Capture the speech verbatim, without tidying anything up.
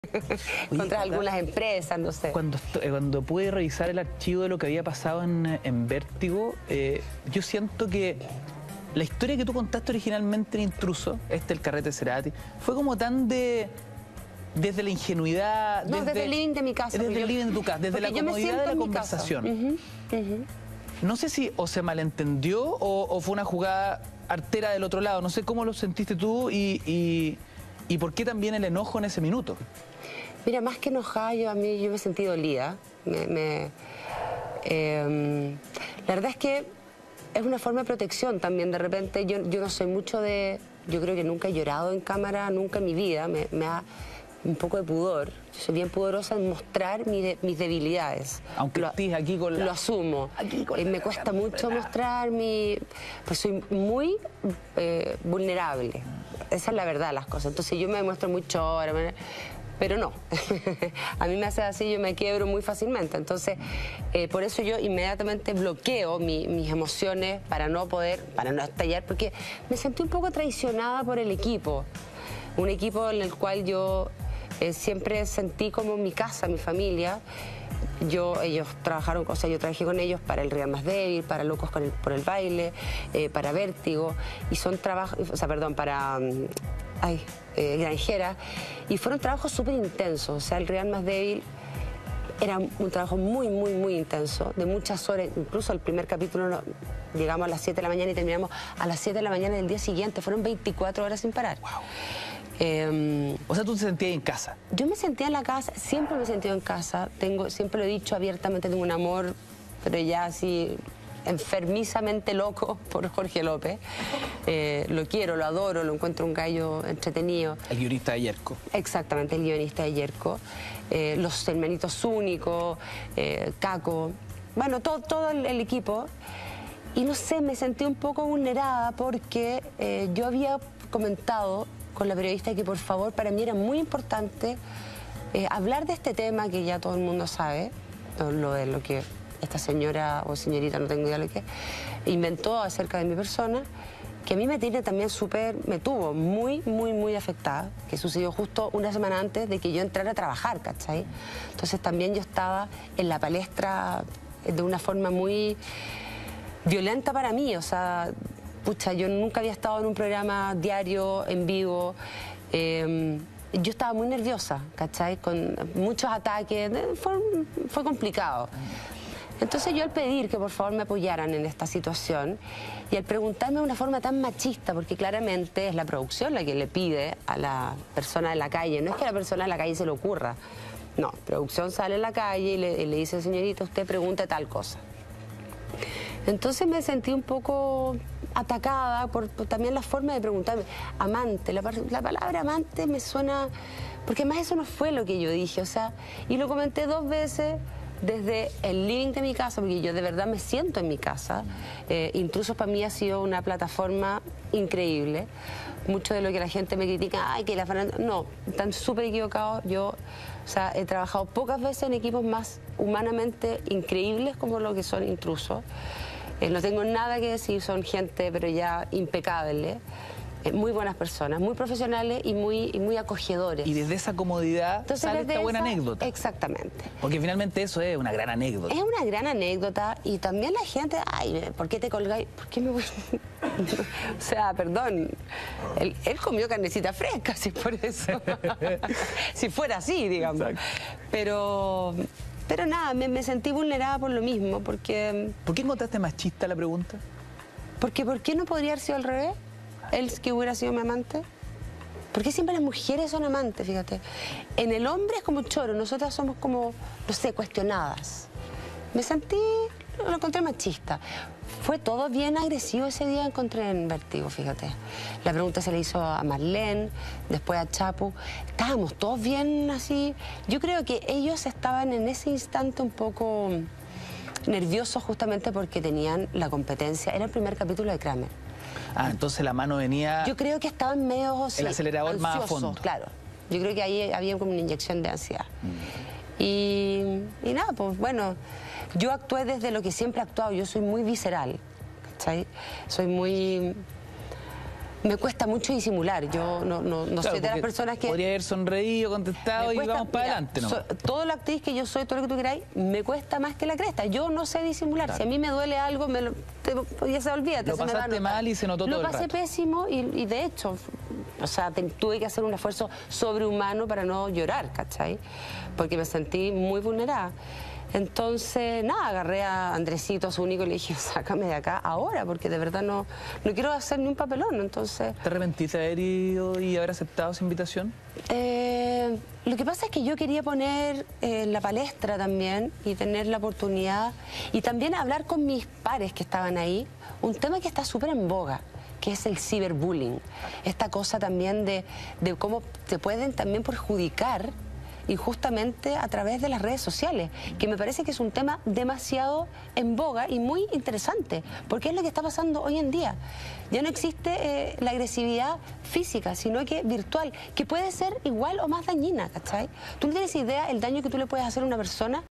contra Oye, algunas empresas, no sé. Cuando, cuando pude revisar el archivo de lo que había pasado en, en Vértigo, eh, yo siento que la historia que tú contaste originalmente en Intruso, este, el carrete Cerati, fue como tan de... Desde la ingenuidad... No, desde, desde el living de mi casa. Desde yo, el living de tu casa, desde la comodidad de la conversación. Uh-huh, uh-huh. No sé si o se malentendió o, o fue una jugada artera del otro lado. No sé cómo lo sentiste tú y, y, y por qué también el enojo en ese minuto. Mira, más que enojada, yo, a mí yo me sentí dolida. Me, me, eh, la verdad es que es una forma de protección también. De repente, yo, yo no soy mucho de... Yo creo que nunca he llorado en cámara, nunca en mi vida. Me, me ha... un poco de pudor. Yo soy bien pudorosa en mostrar mi de, mis debilidades. Aunque estés aquí con la... Lo asumo. Aquí con eh, me cuesta mucho mostrar mi... Pues soy muy eh, vulnerable. Esa es la verdad de las cosas. Entonces yo me muestro muy chora, pero no. A mí me hace así, yo me quiebro muy fácilmente. Entonces, eh, por eso yo inmediatamente bloqueo mi, mis emociones para no poder, para no estallar, porque me sentí un poco traicionada por el equipo. Un equipo en el cual yo eh, siempre sentí como mi casa, mi familia. Yo, ellos trabajaron, o sea, yo trabajé con ellos para El Rival Más Débil, para Locos con el, por el Baile, eh, para Vértigo, y son trabajos, o sea, perdón, para um, ay, eh, Granjera, y fueron trabajos súper intensos. O sea, El Rival Más Débil era un trabajo muy, muy, muy intenso, de muchas horas. Incluso el primer capítulo no, llegamos a las siete de la mañana y terminamos a las siete de la mañana del día siguiente. Fueron veinticuatro horas sin parar. Wow. Eh, o sea, tú te sentías en casa. Yo me sentía en la casa, siempre me he sentido en casa. Tengo, siempre lo he dicho abiertamente, tengo un amor, pero ya así enfermizamente loco por Jorge López. Eh, lo quiero, lo adoro, lo encuentro un gallo entretenido. El guionista de Yerko. Exactamente, el guionista de Yerko. Eh, los hermanitos Zúñigo, eh, Caco, bueno, todo, todo el, el equipo. Y no sé, me sentí un poco vulnerada porque eh, yo había comentado con la periodista que por favor, para mí era muy importante eh, hablar de este tema que ya todo el mundo sabe, lo de lo que esta señora o señorita, no tengo idea de lo que, inventó acerca de mi persona, que a mí me tiene también súper, me tuvo muy, muy, muy afectada, que sucedió justo una semana antes de que yo entrara a trabajar, ¿cachai? Entonces también yo estaba en la palestra de una forma muy violenta para mí, o sea, pucha, yo nunca había estado en un programa diario, en vivo. Eh, yo estaba muy nerviosa, ¿cachai? Con muchos ataques, fue, fue complicado. Entonces yo al pedir que por favor me apoyaran en esta situación y al preguntarme de una forma tan machista, porque claramente es la producción la que le pide a la persona de la calle, no es que a la persona de la calle se le ocurra, no, producción sale a la calle y le, y le dice, señorita, usted pregunte tal cosa. Entonces me sentí un poco atacada por, por también la forma de preguntarme. Amante, la, la palabra amante me suena... Porque más eso no fue lo que yo dije, o sea, y lo comenté dos veces desde el living de mi casa, porque yo de verdad me siento en mi casa. Eh, Intrusos para mí ha sido una plataforma increíble. Mucho de lo que la gente me critica, ay, que la farándula... No, están súper equivocados. Yo, o sea, he trabajado pocas veces en equipos más humanamente increíbles como lo que son Intrusos. Eh, no tengo nada que decir, son gente, pero ya impecable. Eh, muy buenas personas, muy profesionales y muy, y muy acogedores. Y desde esa comodidad Entonces, sale desde esta buena esa, anécdota. Exactamente. Porque finalmente eso es una gran anécdota. Es una gran anécdota y también la gente, ay, ¿por qué te colgáis? ¿Por qué me voy? O sea, perdón, él, él comió carnecita fresca, si por eso. Si fuera así, digamos. Exacto. Pero... Pero nada, me, me sentí vulnerada por lo mismo, porque... ¿Por qué encontraste machista la pregunta? Porque ¿por qué no podría haber sido al revés? Él que hubiera sido mi amante. ¿Por qué siempre las mujeres son amantes, fíjate? En el hombre es como choro, nosotras somos como, no sé, cuestionadas. Me sentí, lo encontré machista. Fue todo bien agresivo ese día, encontré en Vértigo, fíjate. La pregunta se le hizo a Marlene, después a Chapu. Estábamos todos bien así. Yo creo que ellos estaban en ese instante un poco nerviosos justamente porque tenían la competencia. Era el primer capítulo de Kramer. Ah, entonces la mano venía... Yo creo que estaban medio... Sí, el acelerador ansiosos, más a fondo. Claro. Yo creo que ahí había como una inyección de ansiedad. Mm. Y, y nada, pues bueno... Yo actué desde lo que siempre he actuado, yo soy muy visceral, ¿cachai? Soy muy... Me cuesta mucho disimular. Yo no, no, no Claro, soy de las porque personas que... podría haber sonreído, contestado me y cuesta- vamos para mira, adelante, ¿no? so- todo la actriz que yo soy, todo lo que tú queráis, me cuesta más que la cresta. Yo no sé disimular. Claro. Si a mí me duele algo, me lo, te, ya se olvídate. Lo se me va a pasaste notar. mal y se notó Lo todo el pasé rato. pésimo y, y de hecho, o sea, te- tuve que hacer un esfuerzo sobrehumano para no llorar, ¿cachai? Porque me sentí muy vulnerada. Entonces, nada, agarré a Andresito, a su único, y le dije, sácame de acá ahora, porque de verdad no, no quiero hacer ni un papelón. Entonces, ¿Te arrepentiste de haber ido y haber aceptado esa invitación? eh, lo que pasa es que yo quería poner eh, en la palestra también y tener la oportunidad y también hablar con mis pares que estaban ahí, un tema que está súper en boga, que es el ciberbullying. Esta cosa también de, de cómo te pueden también perjudicar injustamente a través de las redes sociales, que me parece que es un tema demasiado en boga y muy interesante, porque es lo que está pasando hoy en día. Ya no existe eh, la agresividad física, sino que virtual, que puede ser igual o más dañina, ¿cachai? Tú no tienes idea el daño que tú le puedes hacer a una persona